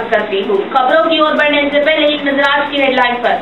स्वागत करती हूँ। खबरों की ओर बढ़ने से पहले एक नजर आज की हेडलाइन पर।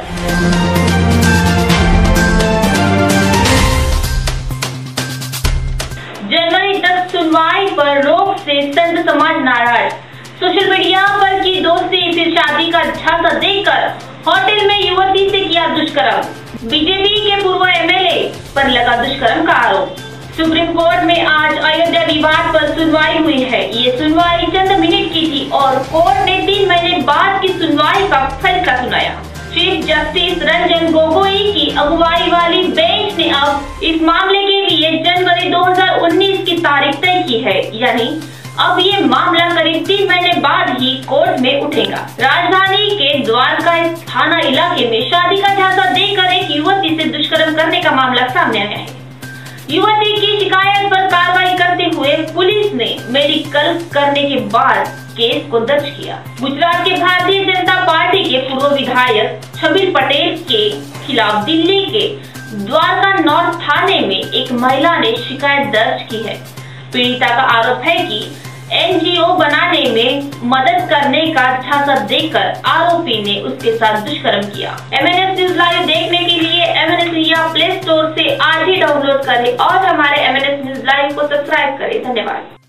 जनवरी तक सुनवाई पर रोक से संत समाज नाराज। सोशल मीडिया पर की दोस्ती फिर शादी का झांसा देकर होटल में युवती से किया दुष्कर्म। बीजेपी के पूर्व एमएलए पर लगा दुष्कर्म का आरोप। सुप्रीम कोर्ट में आज अयोध्या विवाद पर सुनवाई हुई है। ये सुनवाई चंद मिनट की थी और कोर्ट ने 3 महीने बाद की सुनवाई का फैसला सुनाया। चीफ जस्टिस रंजन गोगोई की अगुवाई वाली बेंच ने अब इस मामले के लिए जनवरी 2019 की तारीख तय की है, यानी अब ये मामला करीब 3 महीने बाद ही कोर्ट में उठेगा। राजधानी के द्वारका थाना इलाके में शादी का झांसा देकर एक युवती से दुष्कर्म करने का मामला सामने आया है। युवती की शिकायत पर कार्रवाई करते हुए पुलिस ने मेडिकल करने के बाद केस को दर्ज किया। गुजरात के भारतीय जनता पार्टी के पूर्व विधायक छबील पटेल के खिलाफ दिल्ली के द्वारका नॉर्थ थाने में एक महिला ने शिकायत दर्ज की है। पीड़िता का आरोप है कि एनजीओ बनाने में मदद करने का झांसा देकर आरोपी ने उसके साथ दुष्कर्म किया। MNS न्यूज लाइव देखने के लिए MNS इंडिया प्ले स्टोर से आज ही डाउनलोड करें और हमारे MNS न्यूज लाइव को सब्सक्राइब करें। धन्यवाद।